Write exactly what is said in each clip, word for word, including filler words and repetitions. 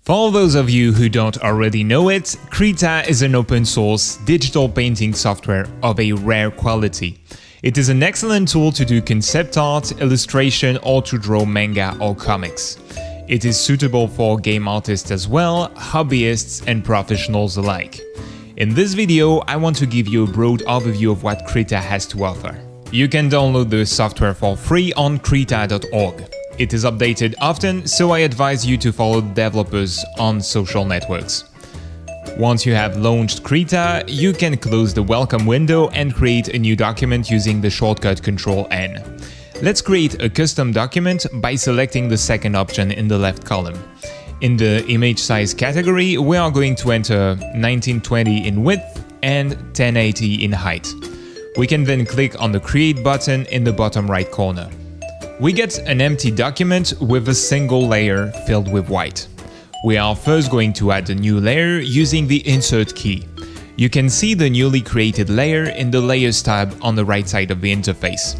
For those of you who don't already know it, Krita is an open source digital painting software of a rare quality. It is an excellent tool to do concept art, illustration, or to draw manga or comics. It is suitable for game artists as well, hobbyists and professionals alike. In this video, I want to give you a broad overview of what Krita has to offer. You can download the software for free on krita dot org. It is updated often, so I advise you to follow developers on social networks. Once you have launched Krita, you can close the welcome window and create a new document using the shortcut control N. Let's create a custom document by selecting the second option in the left column. In the image size category, we are going to enter nineteen twenty in width and ten eighty in height. We can then click on the Create button in the bottom right corner. We get an empty document with a single layer filled with white. We are first going to add a new layer using the Insert key. You can see the newly created layer in the Layers tab on the right side of the interface.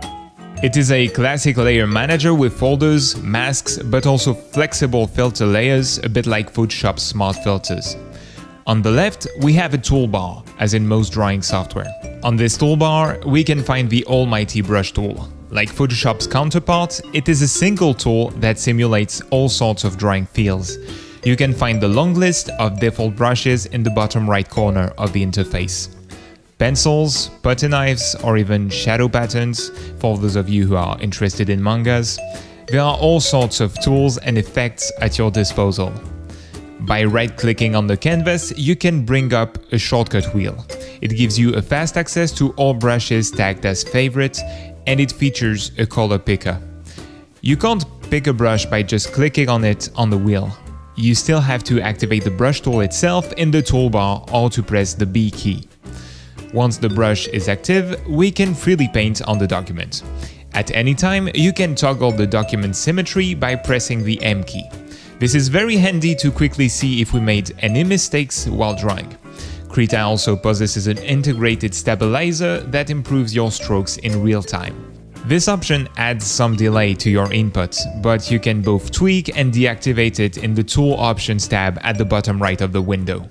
It is a classic layer manager with folders, masks, but also flexible filter layers, a bit like Photoshop's smart filters. On the left, we have a toolbar, as in most drawing software. On this toolbar, we can find the almighty brush tool. Like Photoshop's counterpart, it is a single tool that simulates all sorts of drawing fields. You can find the long list of default brushes in the bottom right corner of the interface. Pencils, butter knives, or even shadow patterns, for those of you who are interested in mangas. There are all sorts of tools and effects at your disposal. By right-clicking on the canvas, you can bring up a shortcut wheel. It gives you a fast access to all brushes tagged as favorites, and it features a color picker. You can't pick a brush by just clicking on it on the wheel. You still have to activate the brush tool itself in the toolbar or to press the B key. Once the brush is active, we can freely paint on the document. At any time, you can toggle the document symmetry by pressing the M key. This is very handy to quickly see if we made any mistakes while drawing. Krita also possesses an integrated stabilizer that improves your strokes in real time. This option adds some delay to your input, but you can both tweak and deactivate it in the Tool Options tab at the bottom right of the window.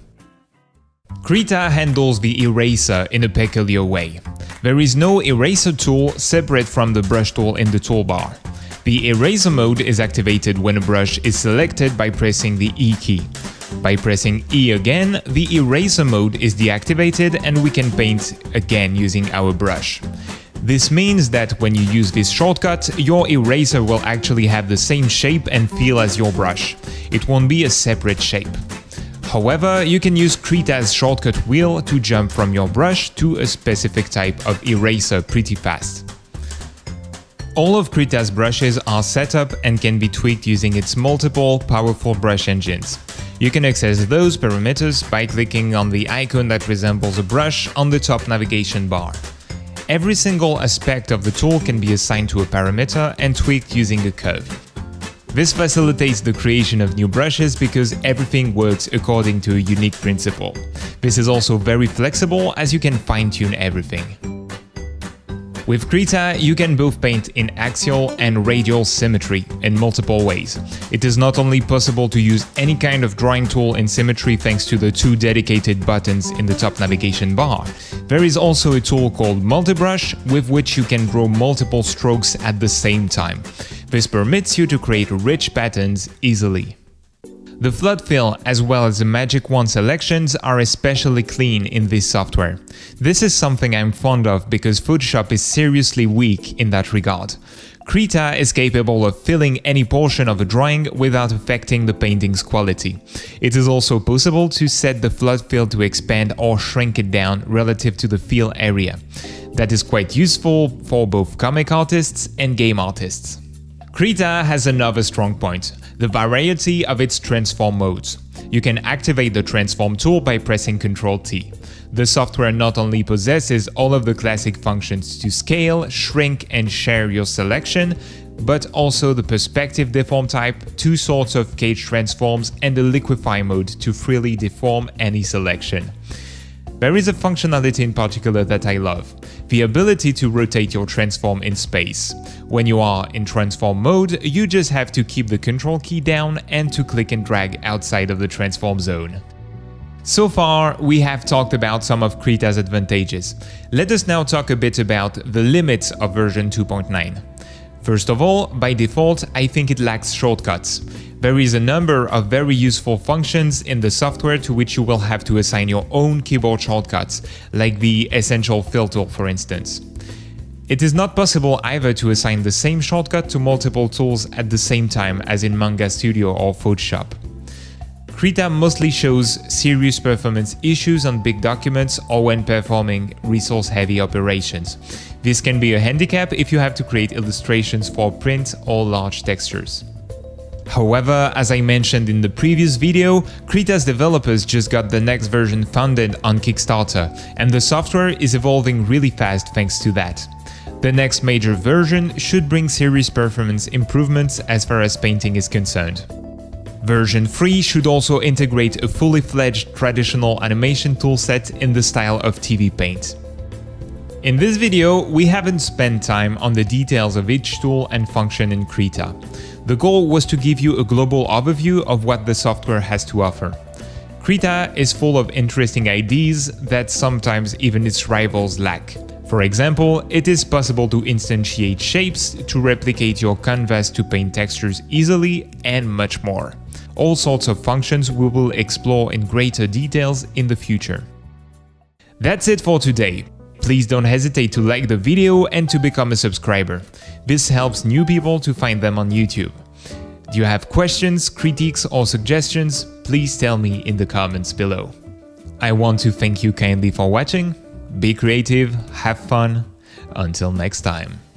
Krita handles the eraser in a peculiar way. There is no eraser tool separate from the brush tool in the toolbar. The eraser mode is activated when a brush is selected by pressing the E key. By pressing E again, the eraser mode is deactivated and we can paint again using our brush. This means that when you use this shortcut, your eraser will actually have the same shape and feel as your brush. It won't be a separate shape. However, you can use Krita's shortcut wheel to jump from your brush to a specific type of eraser pretty fast. All of Krita's brushes are set up and can be tweaked using its multiple powerful brush engines. You can access those parameters by clicking on the icon that resembles a brush on the top navigation bar. Every single aspect of the tool can be assigned to a parameter and tweaked using a curve. This facilitates the creation of new brushes because everything works according to a unique principle. This is also very flexible as you can fine-tune everything. With Krita, you can both paint in axial and radial symmetry in multiple ways. It is not only possible to use any kind of drawing tool in symmetry thanks to the two dedicated buttons in the top navigation bar. There is also a tool called Multibrush with which you can draw multiple strokes at the same time. This permits you to create rich patterns easily. The flood fill as well as the magic wand selections are especially clean in this software. This is something I'm fond of because Photoshop is seriously weak in that regard. Krita is capable of filling any portion of a drawing without affecting the painting's quality. It is also possible to set the flood fill to expand or shrink it down relative to the fill area. That is quite useful for both comic artists and game artists. Krita has another strong point, the variety of its transform modes. You can activate the transform tool by pressing control T. The software not only possesses all of the classic functions to scale, shrink and share your selection, but also the perspective deform type, two sorts of cage transforms and the liquefy mode to freely deform any selection. There is a functionality in particular that I love, the ability to rotate your transform in space. When you are in transform mode, you just have to keep the control key down and to click and drag outside of the transform zone. So far, we have talked about some of Krita's advantages. Let us now talk a bit about the limits of version two point nine. First of all, by default, I think it lacks shortcuts. There is a number of very useful functions in the software to which you will have to assign your own keyboard shortcuts, like the Essential Fill tool for instance. It is not possible either to assign the same shortcut to multiple tools at the same time as in Manga Studio or Photoshop. Krita mostly shows serious performance issues on big documents or when performing resource-heavy operations. This can be a handicap if you have to create illustrations for print or large textures. However, as I mentioned in the previous video, Krita's developers just got the next version funded on Kickstarter, and the software is evolving really fast thanks to that. The next major version should bring serious performance improvements as far as painting is concerned. Version three should also integrate a fully fledged traditional animation toolset in the style of T V Paint. In this video, we haven't spent time on the details of each tool and function in Krita. The goal was to give you a global overview of what the software has to offer. Krita is full of interesting ideas that sometimes even its rivals lack. For example, it is possible to instantiate shapes, to replicate your canvas to paint textures easily, and much more. All sorts of functions we will explore in greater details in the future. That's it for today. Please don't hesitate to like the video and to become a subscriber. This helps new people to find them on YouTube. Do you have questions, critiques or suggestions? Please tell me in the comments below. I want to thank you kindly for watching. Be creative, have fun. Until next time.